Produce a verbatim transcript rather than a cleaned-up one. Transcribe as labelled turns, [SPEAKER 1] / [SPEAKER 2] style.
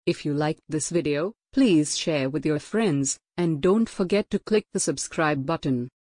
[SPEAKER 1] If you liked this video, please share with your friends, and don't forget to click the subscribe button.